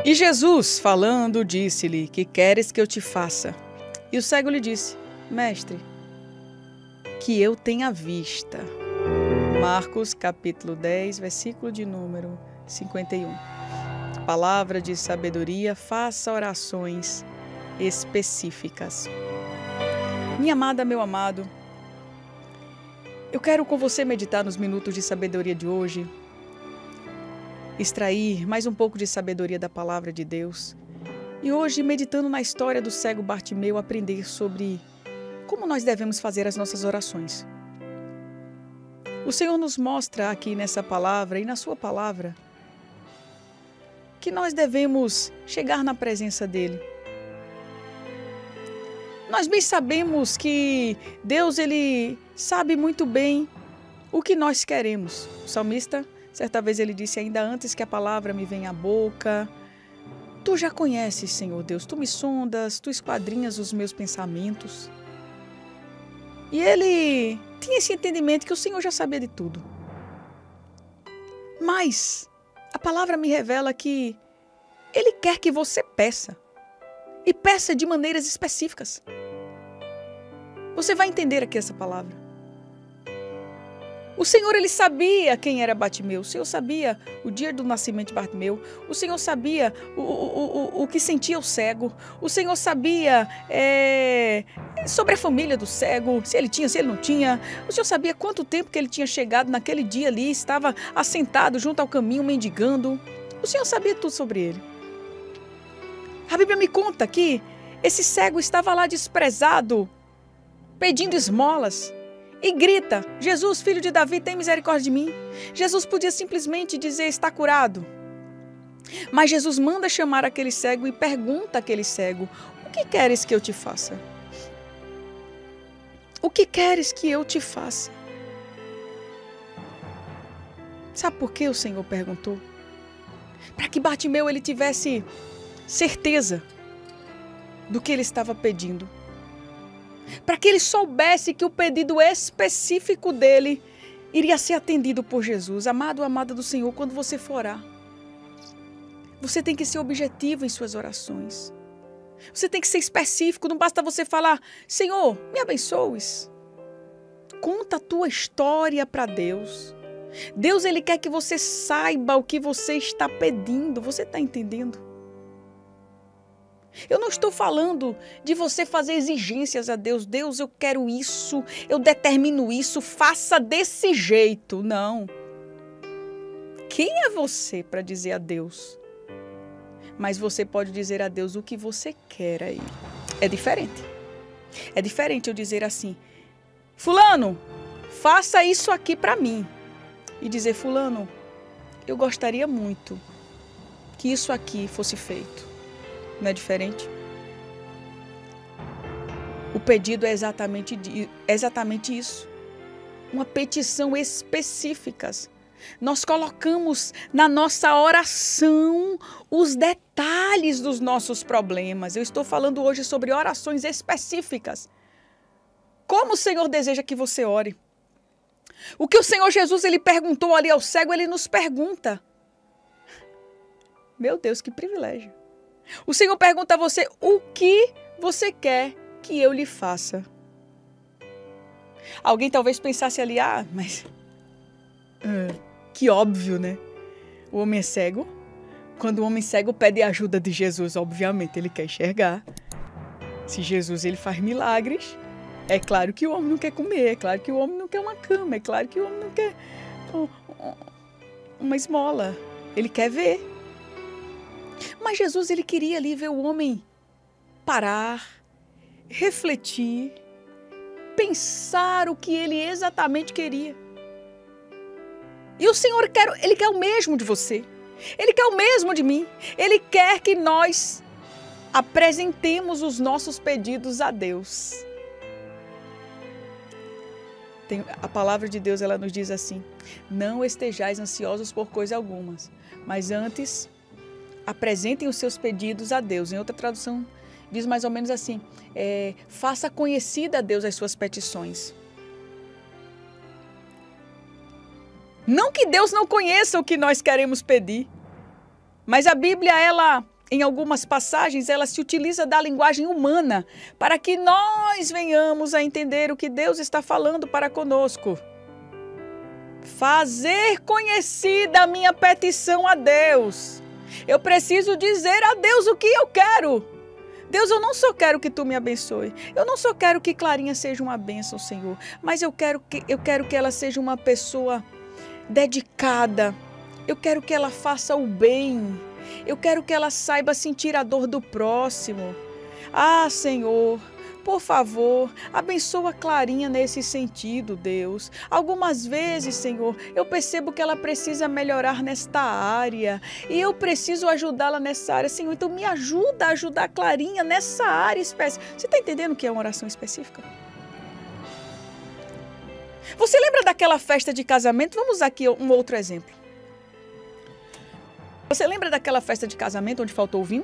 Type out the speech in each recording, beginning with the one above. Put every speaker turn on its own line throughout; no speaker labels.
E Jesus, falando, disse-lhe: que queres que eu te faça? E o cego lhe disse: mestre, que eu tenha vista. Marcos, capítulo 10, versículo de número 51. Palavra de sabedoria, faça orações específicas. Minha amada, meu amado, eu quero com você meditar nos minutos de sabedoria de hoje, extrair mais um pouco de sabedoria da palavra de Deus. E hoje, meditando na história do cego Bartimeu, aprender sobre como nós devemos fazer as nossas orações. O Senhor nos mostra aqui nessa palavra e na sua palavra que nós devemos chegar na presença dEle. Nós bem sabemos que Deus, Ele sabe muito bem o que nós queremos. O salmista, certa vez ele disse: ainda antes que a palavra me venha à boca, Tu já conheces, Senhor Deus, Tu me sondas, Tu esquadrinhas os meus pensamentos. E ele tinha esse entendimento que o Senhor já sabia de tudo. Mas a palavra me revela que Ele quer que você peça. E peça de maneiras específicas. Você vai entender aqui essa palavra. O Senhor, Ele sabia quem era Bartimeu. O Senhor sabia o dia do nascimento de Bartimeu. O Senhor sabia o que sentia o cego. O Senhor sabia sobre a família do cego, se ele tinha, se ele não tinha. O Senhor sabia quanto tempo que ele tinha chegado naquele dia ali, estava assentado junto ao caminho, mendigando. O Senhor sabia tudo sobre ele. A Bíblia me conta que esse cego estava lá desprezado, pedindo esmolas. E grita: Jesus, filho de Davi, tem misericórdia de mim. Jesus podia simplesmente dizer: está curado. Mas Jesus manda chamar aquele cego e pergunta àquele cego: o que queres que eu te faça? O que queres que eu te faça? Sabe por que o Senhor perguntou? Para que Bartimeu ele tivesse certeza do que ele estava pedindo. Para que ele soubesse que o pedido específico dele iria ser atendido por Jesus. Amado, amada do Senhor, quando você for orar, você tem que ser objetivo em suas orações. Você tem que ser específico, não basta você falar: Senhor, me abençoes. Conta a tua história para Deus. Deus, Ele quer que você saiba o que você está pedindo. Você está entendendo? Eu não estou falando de você fazer exigências a Deus. Deus, eu quero isso, eu determino isso, faça desse jeito. Não. Quem é você para dizer a Deus? Mas você pode dizer a Deus o que você quer aí. É diferente. É diferente eu dizer assim: fulano, faça isso aqui para mim. E dizer: fulano, eu gostaria muito que isso aqui fosse feito. Não é diferente? O pedido é exatamente isso. Uma petição específica. Nós colocamos na nossa oração os detalhes dos nossos problemas. Eu estou falando hoje sobre orações específicas. Como o Senhor deseja que você ore? O que o Senhor Jesus ele perguntou ali ao cego, Ele nos pergunta. Meu Deus, que privilégio. O Senhor pergunta a você: o que você quer que eu lhe faça? Alguém talvez pensasse ali: mas que óbvio, né? O homem é cego. Quando o homem cego pede a ajuda de Jesus, obviamente ele quer enxergar. Se Jesus ele faz milagres, é claro que o homem não quer comer, é claro que o homem não quer uma cama, é claro que o homem não quer uma esmola. Ele quer ver. Mas Jesus, ele queria ali ver o homem parar, refletir, pensar o que ele exatamente queria. E o Senhor ele quer o mesmo de você. Ele quer o mesmo de mim. Ele quer que nós apresentemos os nossos pedidos a Deus. A palavra de Deus, ela nos diz assim: não estejais ansiosos por coisa alguma, mas antes apresentem os seus pedidos a Deus. Em outra tradução, diz mais ou menos assim: faça conhecida a Deus as suas petições. Não que Deus não conheça o que nós queremos pedir, Mas a Bíblia, ela, em algumas passagens, ela se utiliza da linguagem humana para que nós venhamos a entender o que Deus está falando para conosco. Fazer conhecida a minha petição a Deus. Eu preciso dizer a Deus o que eu quero. Deus, eu não só quero que tu me abençoe. Eu não só quero que Clarinha seja uma bênção, Senhor. Mas eu quero que ela seja uma pessoa dedicada. Eu quero que ela faça o bem. Eu quero que ela saiba sentir a dor do próximo. Ah, Senhor, por favor, abençoa Clarinha nesse sentido, Deus. Algumas vezes, Senhor, eu percebo que ela precisa melhorar nesta área. E eu preciso ajudá-la nessa área. Senhor, então me ajuda a ajudar a Clarinha nessa área específica. Você está entendendo o que é uma oração específica? Você lembra daquela festa de casamento? Vamos usar aqui um outro exemplo. Você lembra daquela festa de casamento onde faltou o vinho?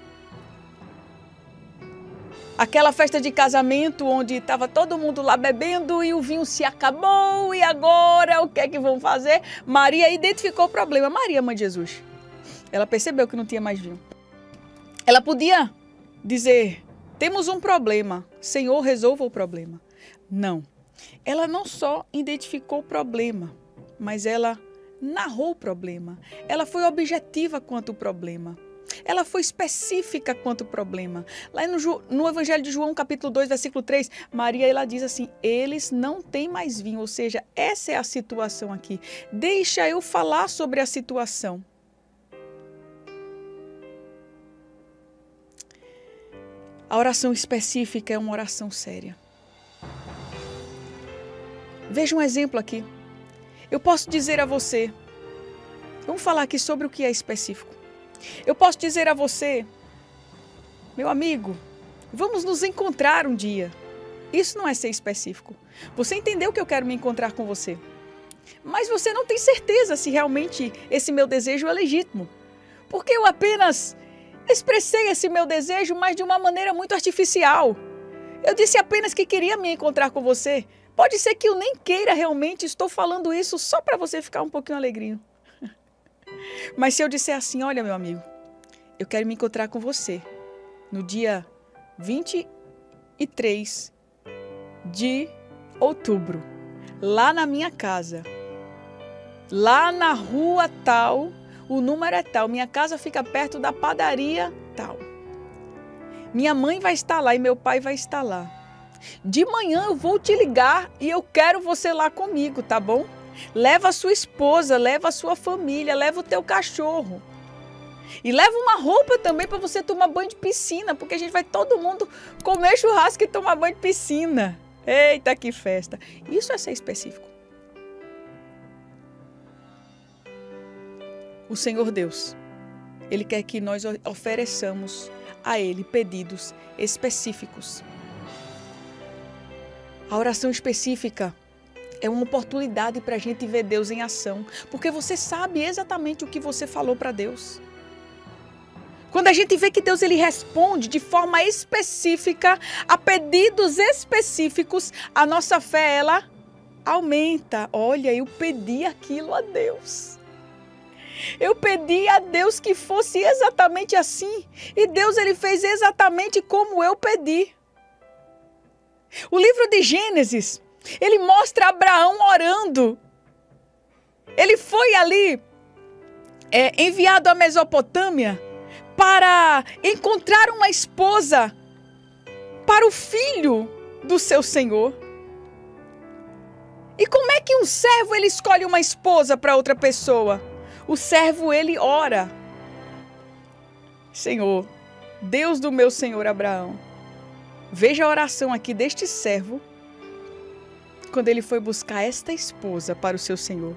Aquela festa de casamento onde estava todo mundo lá bebendo e o vinho se acabou e agora o que é que vão fazer? Maria identificou o problema. Maria, mãe de Jesus, ela percebeu que não tinha mais vinho. Ela podia dizer, temos um problema, Senhor, resolva o problema. Não, ela não só identificou o problema, mas ela narrou o problema. Ela foi objetiva quanto ao problema. Ela foi específica quanto ao problema. Lá no Evangelho de João, capítulo 2, versículo 3, Maria, ela diz assim, eles não têm mais vinho, ou seja, essa é a situação aqui. Deixa eu falar sobre a situação. A oração específica é uma oração séria. Veja um exemplo aqui. Eu posso dizer a você, vamos falar aqui sobre o que é específico. Eu posso dizer a você, meu amigo, vamos nos encontrar um dia. Isso não é ser específico. Você entendeu que eu quero me encontrar com você. Mas você não tem certeza se realmente esse meu desejo é legítimo. Porque eu apenas expressei esse meu desejo, mas de uma maneira muito artificial. Eu disse apenas que queria me encontrar com você. Pode ser que eu nem queira realmente, estou falando isso só para você ficar um pouquinho alegrinho. Mas se eu disser assim, olha meu amigo, eu quero me encontrar com você no dia 23 de outubro, lá na minha casa, lá na rua tal, o número é tal, minha casa fica perto da padaria tal. Minha mãe vai estar lá e meu pai vai estar lá. De manhã eu vou te ligar e eu quero você lá comigo, tá bom? Leva a sua esposa, leva a sua família, leva o teu cachorro. E leva uma roupa também para você tomar banho de piscina, porque a gente vai todo mundo comer churrasco e tomar banho de piscina. Eita, que festa! Isso é ser específico. O Senhor Deus, Ele quer que nós ofereçamos a Ele pedidos específicos. A oração específica é uma oportunidade para a gente ver Deus em ação, porque você sabe exatamente o que você falou para Deus. Quando a gente vê que Deus ele responde de forma específica a pedidos específicos, a nossa fé ela aumenta. Olha, eu pedi aquilo a Deus. Eu pedi a Deus que fosse exatamente assim, e Deus ele fez exatamente como eu pedi. O livro de Gênesis, ele mostra Abraão orando. Ele foi ali enviado à Mesopotâmia para encontrar uma esposa para o filho do seu senhor. E como é que um servo ele escolhe uma esposa para outra pessoa? O servo ele ora. Senhor, Deus do meu senhor Abraão, veja a oração aqui deste servo, quando ele foi buscar esta esposa para o seu senhor.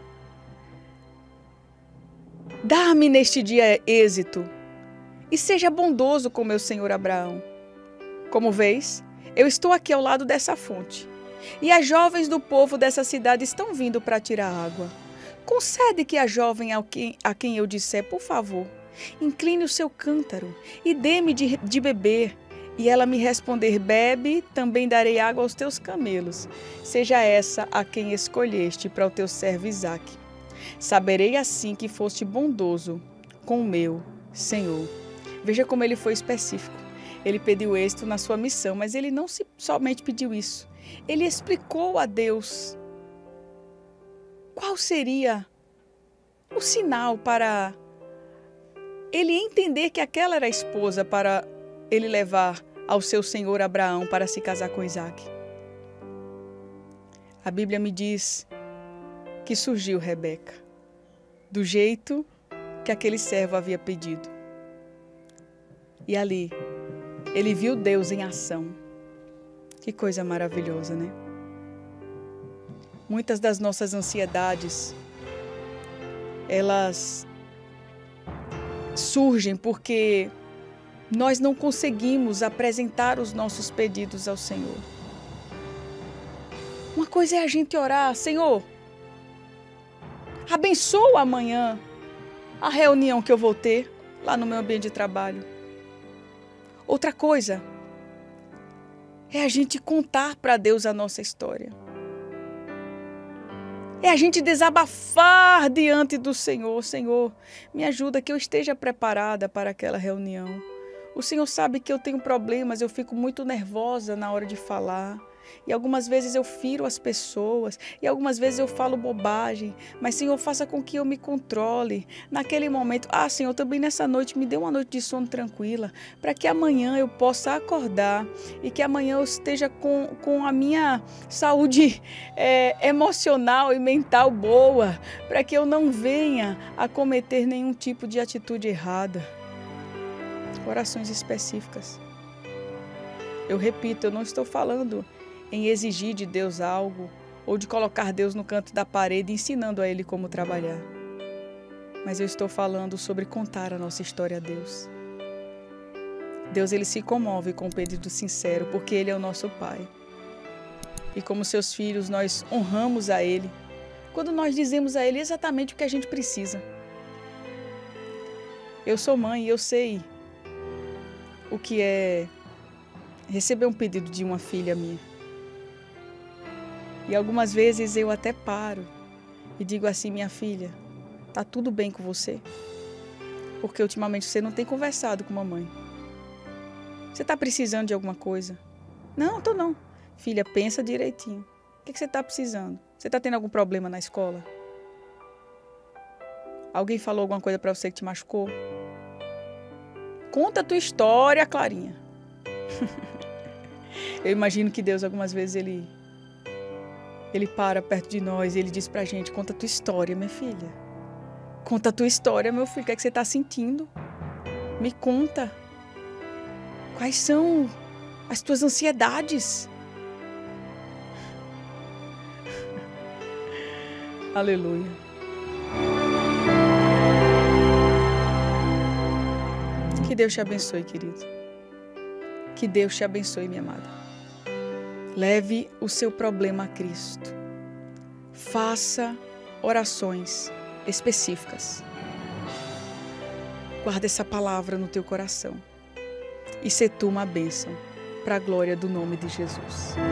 Dá-me neste dia êxito e seja bondoso com meu senhor Abraão. Como vês, eu estou aqui ao lado dessa fonte e as jovens do povo dessa cidade estão vindo para tirar água. Concede que a jovem a quem eu disser, por favor, incline o seu cântaro e dê-me de beber. E ela me responder, bebe, também darei água aos teus camelos. Seja essa a quem escolheste para o teu servo Isaque. Saberei assim que foste bondoso com o meu Senhor. Veja como ele foi específico. Ele pediu êxito na sua missão, mas ele não somente pediu isso. Ele explicou a Deus qual seria o sinal para ele entender que aquela era a esposa para ele levar ao seu senhor Abraão para se casar com Isaque. A Bíblia me diz que surgiu Rebeca, do jeito que aquele servo havia pedido. E ali, ele viu Deus em ação. Que coisa maravilhosa, né? Muitas das nossas ansiedades, elas surgem porque nós não conseguimos apresentar os nossos pedidos ao Senhor. Uma coisa é a gente orar: Senhor, abençoa amanhã a reunião que eu vou ter lá no meu ambiente de trabalho. Outra coisa é a gente contar para Deus a nossa história. É a gente desabafar diante do Senhor. Senhor, me ajuda que eu esteja preparada para aquela reunião. O Senhor sabe que eu tenho problemas, eu fico muito nervosa na hora de falar. E algumas vezes eu firo as pessoas, e algumas vezes eu falo bobagem. Mas, Senhor, faça com que eu me controle naquele momento. Senhor, também nessa noite me dê uma noite de sono tranquila, para que amanhã eu possa acordar e que amanhã eu esteja com a minha saúde emocional e mental boa, para que eu não venha a cometer nenhum tipo de atitude errada. Orações específicas. Eu repito, eu não estou falando em exigir de Deus algo ou de colocar Deus no canto da parede ensinando a Ele como trabalhar. Mas eu estou falando sobre contar a nossa história a Deus. Deus, Ele se comove com um pedido sincero porque Ele é o nosso Pai. E como seus filhos, nós honramos a Ele quando nós dizemos a Ele exatamente o que a gente precisa. Eu sou mãe e eu sei o que é receber um pedido de uma filha minha. E algumas vezes eu até paro e digo assim: minha filha, tá tudo bem com você? Porque ultimamente você não tem conversado com a mamãe. Você tá precisando de alguma coisa? Não, tô não. Filha, pensa direitinho. O que você tá precisando? Você tá tendo algum problema na escola? Alguém falou alguma coisa pra você que te machucou? Conta a tua história, Clarinha. Eu imagino que Deus algumas vezes Ele para perto de nós e Ele diz pra gente: conta a tua história, minha filha. Conta a tua história, meu filho. O que é que você está sentindo? Me conta. Quais são as tuas ansiedades? Aleluia. Que Deus te abençoe, querido. Que Deus te abençoe, minha amada. Leve o seu problema a Cristo. Faça orações específicas. Guarda essa palavra no teu coração. E se tu uma bênção para a glória do nome de Jesus.